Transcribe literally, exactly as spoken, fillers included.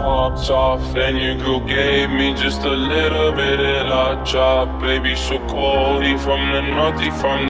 popped off, and your girl gave me just a little bit of that drop. Baby, so cold, he from the north, he from